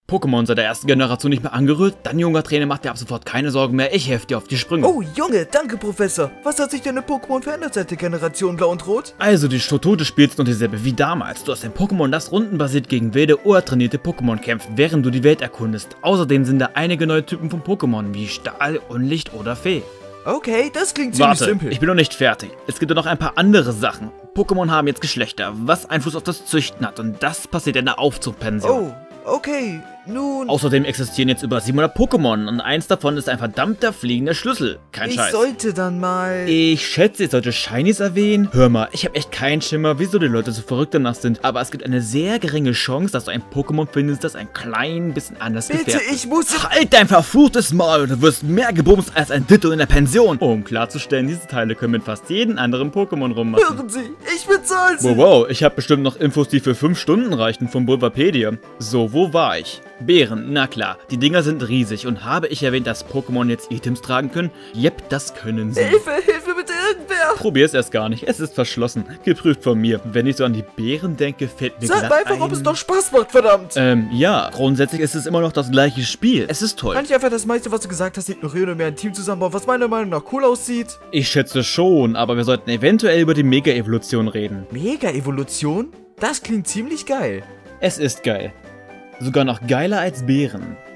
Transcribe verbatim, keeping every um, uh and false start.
Pokémon seit der ersten Generation nicht mehr angerührt? Dann, junger Trainer, macht dir ab sofort keine Sorgen mehr. Ich helfe dir auf die Sprünge. Oh, Junge, danke, Professor. Was hat sich denn in Pokémon verändert seit der Generation Blau und Rot? Also, die Struktur des Spiels ist noch dieselbe wie damals. Du hast ein Pokémon, das rundenbasiert gegen wilde oder trainierte Pokémon kämpft, während du die Welt erkundest. Außerdem sind da einige neue Typen von Pokémon, wie Stahl, Unlicht oder Fee. Okay, das klingt ziemlich Warte, simpel. ich bin noch nicht fertig. Es gibt ja noch ein paar andere Sachen. Pokémon haben jetzt Geschlechter, was Einfluss auf das Züchten hat, und das passiert in der Aufzuchtpension. Oh, okay, nun... Außerdem existieren jetzt über siebenhundert Pokémon und eins davon ist ein verdammter fliegender Schlüssel. Kein ich Scheiß. sollte dann mal... Ich schätze, ich sollte Shinies erwähnen. Hör mal, ich habe echt keinen Schimmer, wieso die Leute so verrückt danach sind, aber es gibt eine sehr geringe Chance, dass du ein Pokémon findest, das ein klein bisschen anders Bitte, gefärbt ist. ich muss... Halt dein verfluchtes Maul, du wirst mehr gebumst als ein Ditto in der Pension. Um klarzustellen, diese Teile können mit fast jedem anderen Pokémon rummachen. Hören Sie, ich bezahle Sie. Wow, wow, ich habe bestimmt noch Infos, die für fünf Stunden reichen vom Bulbapedia. So, wo war ich? Bären, na klar, die Dinger sind riesig und habe ich erwähnt, dass Pokémon jetzt Items tragen können? Jep, das können sie. Hilfe, Hilfe bitte irgendwer. Probier's erst gar nicht, es ist verschlossen, geprüft von mir. Wenn ich so an die Bären denke, fällt mir Sag glatt mal einfach, ein... ob es doch Spaß macht, verdammt. Ähm, ja, grundsätzlich ist es immer noch das gleiche Spiel. Es ist toll. Kann ich einfach das meiste, was du gesagt hast, ignorieren und mir ein Team zusammenbauen, was meiner Meinung nach cool aussieht? Ich schätze schon, aber wir sollten eventuell über die Mega-Evolution reden. Mega-Evolution? Das klingt ziemlich geil. Es ist geil. Sogar noch geiler als Bären.